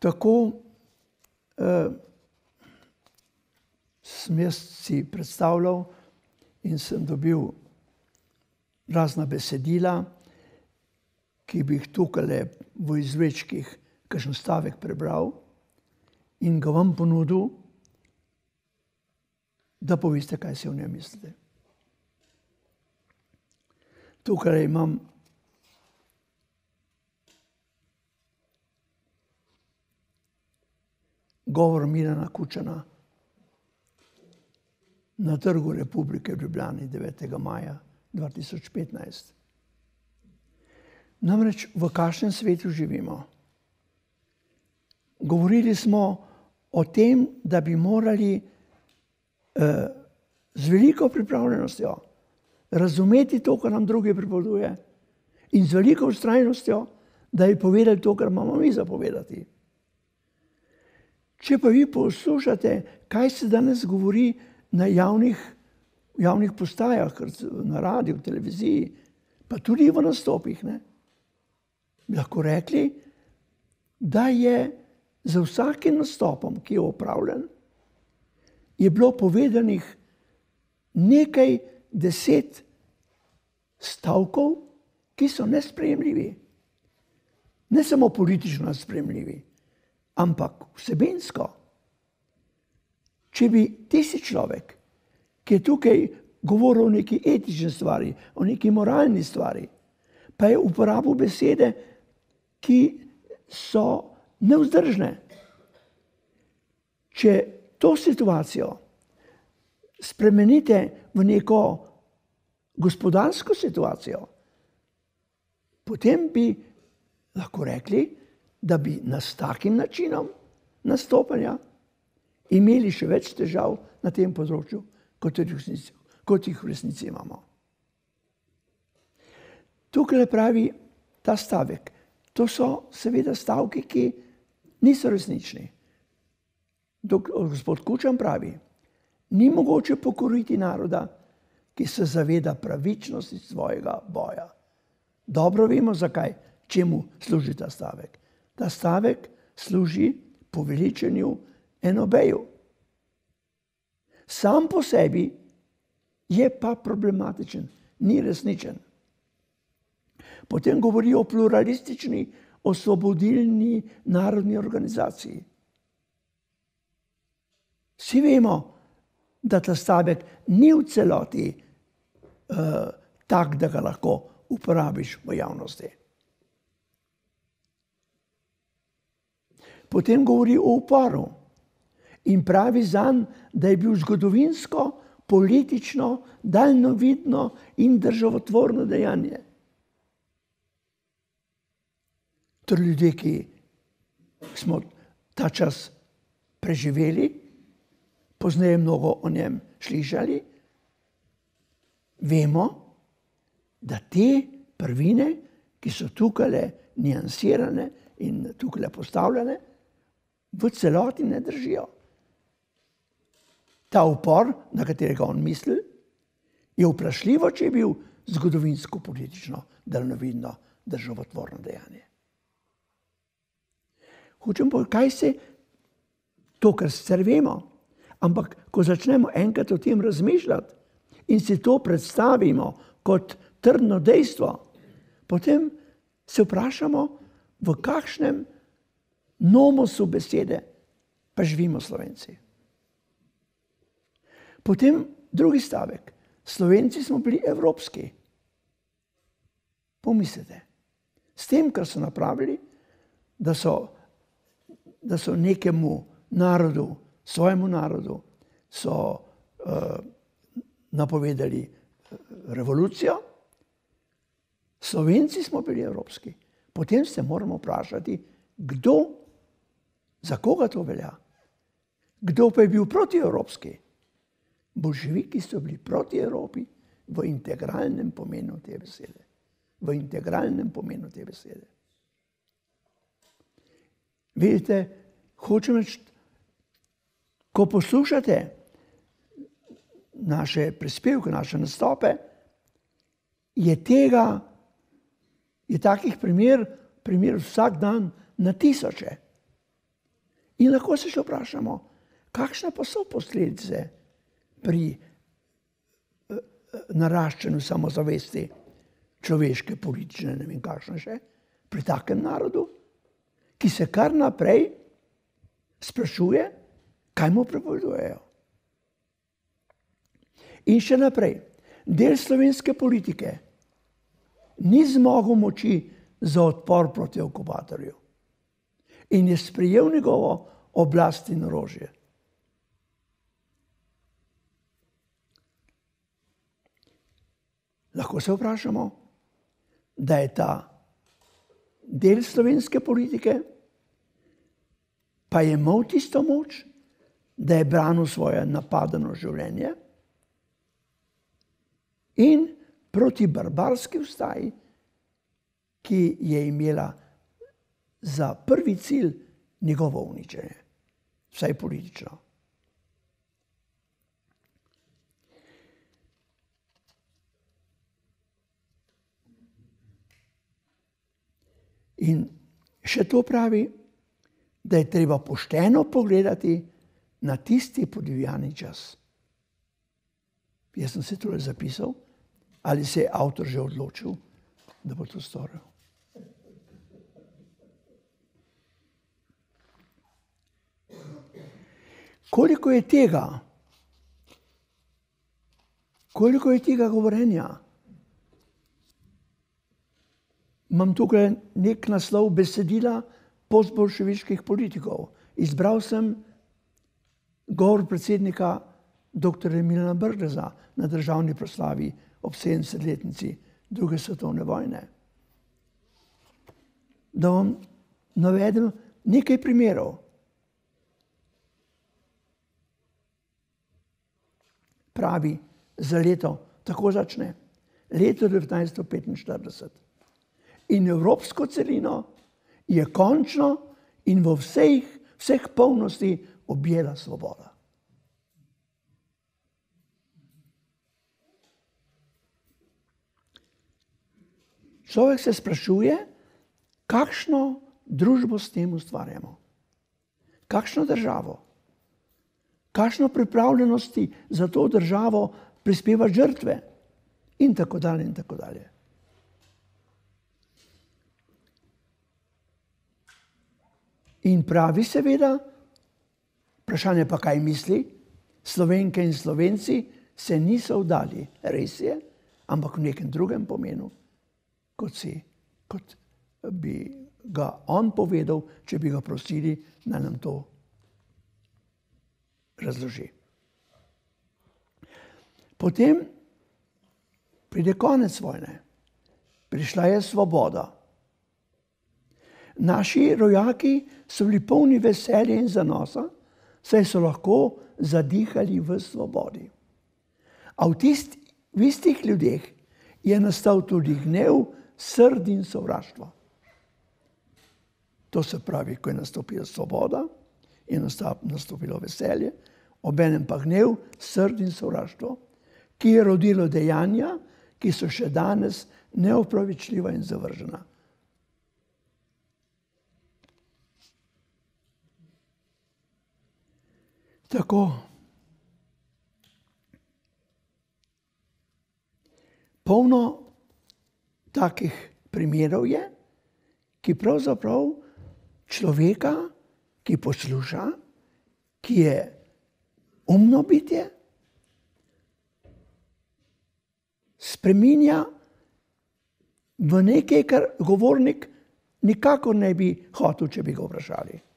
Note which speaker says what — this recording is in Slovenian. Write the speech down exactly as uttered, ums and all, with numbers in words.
Speaker 1: tako uh, sem jaz si predstavljal in sem dobil razna besedila, ki bi jih tukaj v izvlečkih kakšen stavek prebral in ga vam ponudil, da poveste, kaj si o njem mislite. Tukaj imam govor Milana Kučana na Trgu Republike v Ljubljani devetega maja dva tisoč petnajst. Namreč v kakšnem svetu živimo? Govorili smo o tem, da bi morali eh, z veliko pripravljenostjo razumeti to, kar nam drugi pripoveduje, in z veliko vztrajnostjo, da bi povedali to, kar imamo mi zapovedati. Če pa vi poslušate, kaj se danes govori na javnih, javnih postajah, na radiju, televiziji, pa tudi v nastopih, ne, bi lahko rekli, da je za vsakim nastopom, ki je opravljen, je bilo povedanih nekaj deset stavkov, ki so nesprejemljivi. Ne samo politično nesprejemljivi, ampak vsebinsko. Če bi tisti človek, ki je tukaj govoril o neki etični stvari, o neki moralni stvari, pa je uporabil besede, ki so nevzdržne. Če to situacijo spremenite v neko gospodarsko situacijo, potem bi lahko rekli, da bi nas s takim načinom nastopanja imeli še več težav na tem področju, kot jih v resnici, kot jih v resnici imamo. Tukaj pravi ta stavek. To so seveda stavki, ki niso resnični. Gospod Kučan pravi, ni mogoče pokoriti naroda, ki se zaveda pravičnosti svojega boja. Dobro vemo, zakaj, čemu služi ta stavek. Ta stavek služi poveličanju enobeju. Sam po sebi je pa problematičen, ni resničen. Potem govori o pluralistični, osvobodilni narodni organizaciji. Vsi vemo, da ta stavek ni v celoti uh, tak, da ga lahko uporabiš v javnosti. Potem govori o uporu in pravi zanj, da je bil zgodovinsko, politično, daljnovidno in državotvorno dejanje. Torej ljudje, ki smo ta čas preživeli, pozneje mnogo o njem slišali, vemo, da te prvine, ki so tukaj niansirane in tukaj postavljene, v celoti ne držijo. Ta upor, na katerega on misli, je vprašljivo, če je bil zgodovinsko, politično, daljnovidno, državotvorno dejanje. Hočem povedati, kaj se to, kar sicer vemo, ampak ko začnemo enkrat o tem razmišljati in si to predstavimo kot trdno dejstvo, potem se vprašamo, v kakšnem nomosu besede pa živimo Slovenci. Potem drugi stavek. Slovenci smo bili evropski. Pomislite. S tem, kar so napravili, da so da so nekemu narodu, svojemu narodu, so uh, napovedali revolucijo. Slovenci smo bili evropski. Potem se moramo vprašati, kdo, za koga to velja. Kdo pa je bil protievropski? Boljševiki so bili proti Evropi v integralnem pomenu te besede. V integralnem pomenu te besede. Vidite, hočem reči, ko poslušate naše prispevke, naše nastope, je tega, je takih primer, primer vsak dan na tisoče. In lahko se še vprašamo, kakšne pa so posledice pri naraščanju samozavesti človeške, politične, ne vem kakšne še, pri takem narodu, ki se kar naprej sprašuje, kaj mu prepovedujejo. In še naprej, del slovenske politike ni zmogel moči za odpor proti okupatorju in je sprejel njegovo oblast in orožje. Lahko se vprašamo, da je ta del slovenske politike pa je imel tisto moč, da je branil svoje napadeno življenje in proti barbarski vstaji, ki je imela za prvi cilj njegovo uničenje, vsaj politično. In še to pravi, da je treba pošteno pogledati na tisti podivjani čas. Jaz sem se tole zapisal, ali se je avtor že odločil, da bo to storil. Koliko je tega, koliko je tega govorenja? Imam tukaj nek naslov besedila postbolševiških politikov. Izbral sem govor predsednika doktorja Milana Brgleza na državni proslavi ob sedemdesetletnici druge svetovne vojne. Da vam navedem nekaj primerov. Pravi za leto, tako začne, leto devetnajststo petinštirideset. In evropsko celino je končno in v vseh, vseh polnosti objela svoboda. Človek se sprašuje, kakšno družbo s tem ustvarjamo, kakšno državo, kakšno pripravljenosti za to državo prispeva žrtve in tako dalje in tako dalje. In pravi seveda, vprašanje pa kaj misli, Slovenke in Slovenci se niso vdali, res je, ampak v nekem drugem pomenu, kot si, kot bi ga on povedal, če bi ga prosili, da nam to razloži. Potem pride konec vojne. Prišla je svoboda. Naši rojaki so bili polni veselja in zanosa, saj so lahko zadihali v svobodi. A v, tist, v istih ljudeh je nastal tudi gnev, srd in sovraštvo. To se pravi, ko je nastopila svoboda, je nastopilo veselje, obenem pa gnev, srd in sovraštvo, ki je rodilo dejanja, ki so še danes neopravičljiva in zavržena. Tako, polno takih primerov je, ki pravzaprav človeka, ki posluša, ki je umno bitje, spreminja v nekaj, kar govornik nikakor ne bi hotel, če bi ga vprašali.